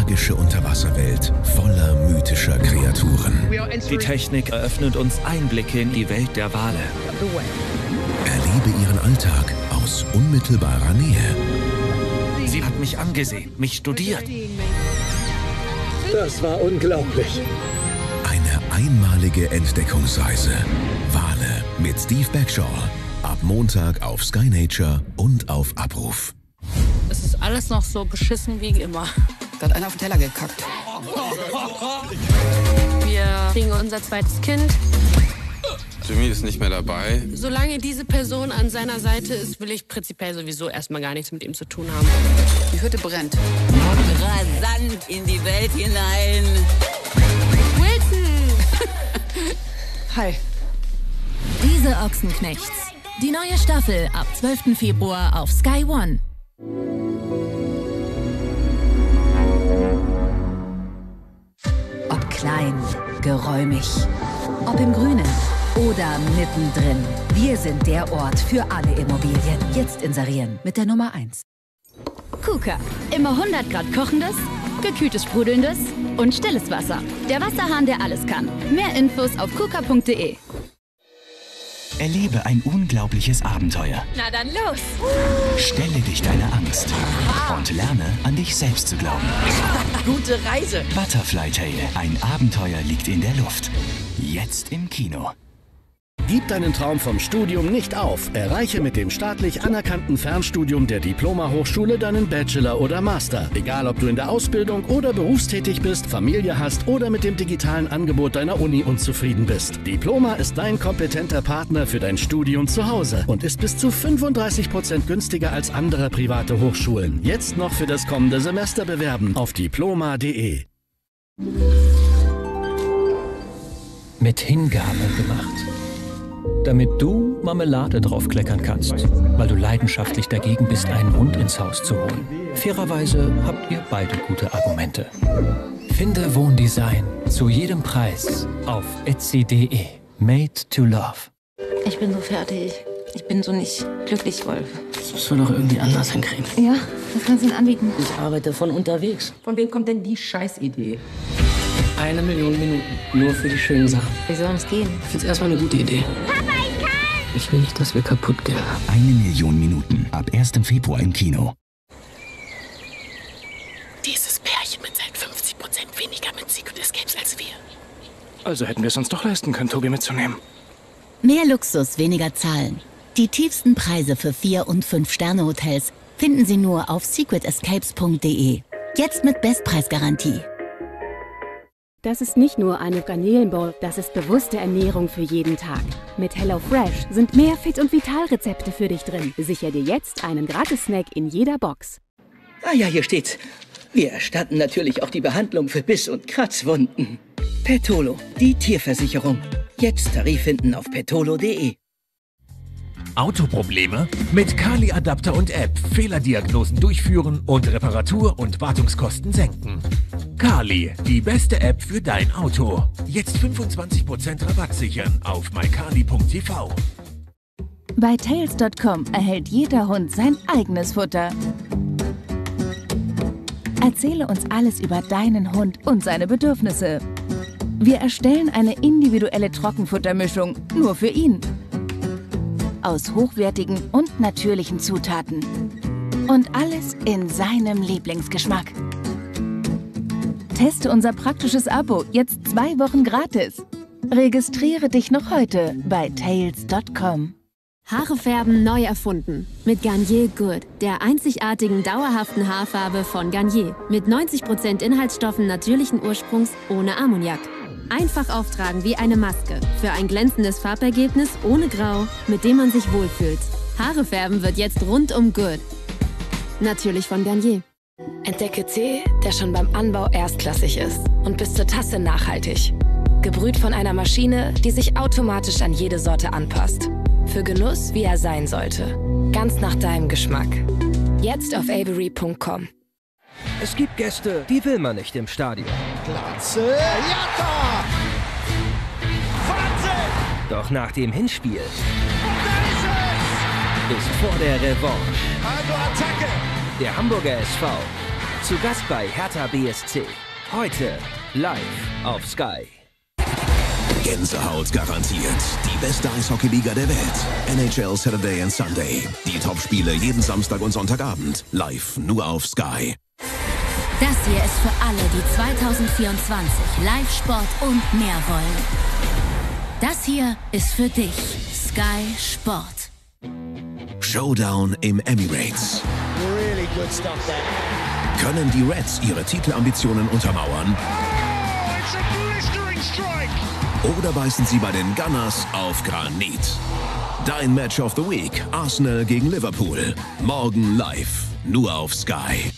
magische Unterwasserwelt voller mythischer Kreaturen. Die Technik eröffnet uns Einblicke in die Welt der Wale. Erlebe ihren Alltag aus unmittelbarer Nähe. Sie hat mich angesehen, mich studiert. Das war unglaublich. Eine einmalige Entdeckungsreise. Wale mit Steve Bagshaw. Ab Montag auf Sky Nature und auf Abruf. Es ist alles noch so beschissen wie immer. Da hat einer auf den Teller gekackt. Wir kriegen unser zweites Kind. Jimmy ist nicht mehr dabei. Solange diese Person an seiner Seite ist, will ich prinzipiell sowieso erstmal gar nichts mit ihm zu tun haben. Die Hütte brennt. Rasant in die Welt hinein. Wilson! Hi. Diese Ochsenknechts. Die neue Staffel ab 12. Februar auf Sky One. Ob klein, geräumig, ob im Grünen oder mittendrin. Wir sind der Ort für alle Immobilien. Jetzt inserieren mit der Nummer 1. KUKA. Immer 100 Grad kochendes, gekühltes sprudelndes und stilles Wasser. Der Wasserhahn, der alles kann. Mehr Infos auf kuka.de. Erlebe ein unglaubliches Abenteuer. Na dann los! Stelle dich deiner Angst und lerne, an dich selbst zu glauben. Gute Reise. Butterfly Tale. Ein Abenteuer liegt in der Luft. Jetzt im Kino. Gib deinen Traum vom Studium nicht auf. Erreiche mit dem staatlich anerkannten Fernstudium der Diploma-Hochschule deinen Bachelor oder Master. Egal, ob du in der Ausbildung oder berufstätig bist, Familie hast oder mit dem digitalen Angebot deiner Uni unzufrieden bist. Diploma ist dein kompetenter Partner für dein Studium zu Hause und ist bis zu 35% günstiger als andere private Hochschulen. Jetzt noch für das kommende Semester bewerben auf diploma.de. Mit Hingabe gemacht. Damit du Marmelade draufkleckern kannst, weil du leidenschaftlich dagegen bist, einen Hund ins Haus zu holen. Fairerweise habt ihr beide gute Argumente. Finde Wohndesign zu jedem Preis auf etsy.de. Made to love. Ich bin so fertig. Ich bin so nicht glücklich, Wolf. Das müssen wir doch irgendwie anders hinkriegen. Ja, was kannst du denn anbieten? Ich arbeite von unterwegs. Von wem kommt denn die Scheißidee? 1 Million Minuten. Nur für die schönen Sachen. Wie soll es gehen? Ich find's erstmal eine gute Idee. Papa, ich kann! Ich will nicht, dass wir kaputt gehen. 1 Million Minuten. Ab 1. Februar im Kino. Dieses Pärchen mit seinen 50% weniger mit Secret Escapes als wir. Also hätten wir es uns doch leisten können, Tobi mitzunehmen. Mehr Luxus, weniger Zahlen. Die tiefsten Preise für 4- und 5-Sterne-Hotels finden Sie nur auf secretescapes.de. Jetzt mit Bestpreisgarantie. Das ist nicht nur eine Garnelenbowl, das ist bewusste Ernährung für jeden Tag. Mit HelloFresh sind mehr Fit- und Vitalrezepte für dich drin. Sicher dir jetzt einen Gratis-Snack in jeder Box. Ah ja, hier steht's. Wir erstatten natürlich auch die Behandlung für Biss- und Kratzwunden. Petolo, die Tierversicherung. Jetzt Tarif finden auf petolo.de. Autoprobleme? Mit Kali-Adapter und App Fehlerdiagnosen durchführen und Reparatur- und Wartungskosten senken. Kali, die beste App für dein Auto. Jetzt 25% Rabatt sichern auf mykali.tv. Bei Tails.com erhält jeder Hund sein eigenes Futter. Erzähle uns alles über deinen Hund und seine Bedürfnisse. Wir erstellen eine individuelle Trockenfuttermischung nur für ihn. Aus hochwertigen und natürlichen Zutaten. Und alles in seinem Lieblingsgeschmack. Teste unser praktisches Abo jetzt 2 Wochen gratis. Registriere dich noch heute bei Tails.com. Haare färben neu erfunden. Mit Garnier Good, der einzigartigen dauerhaften Haarfarbe von Garnier. Mit 90% Inhaltsstoffen natürlichen Ursprungs ohne Ammoniak. Einfach auftragen wie eine Maske. Für ein glänzendes Farbergebnis ohne Grau, mit dem man sich wohlfühlt. Haare färben wird jetzt rundum Good. Natürlich von Garnier. Entdecke Tee, der schon beim Anbau erstklassig ist und bis zur Tasse nachhaltig. Gebrüht von einer Maschine, die sich automatisch an jede Sorte anpasst. Für Genuss, wie er sein sollte. Ganz nach deinem Geschmack. Jetzt auf avery.com. Es gibt Gäste, die will man nicht im Stadion. Glatze, Jatta! Wahnsinn! Doch nach dem Hinspiel Und da ist vor der Revanche. Also Attacke! Der Hamburger SV Zu Gast bei Hertha BSC. Heute live auf Sky. Gänsehaut garantiert. Die beste Eishockey-Liga der Welt. NHL Saturday and Sunday. Die Topspiele jeden Samstag und Sonntagabend. Live nur auf Sky. Das hier ist für alle, die 2024 Live-Sport und mehr wollen. Das hier ist für dich. Sky Sport. Showdown im Emirates. Really good stuff there. Können die Reds ihre Titelambitionen untermauern? Oder beißen sie bei den Gunners auf Granit? Dein Match of the Week. Arsenal gegen Liverpool. Morgen live. Nur auf Sky.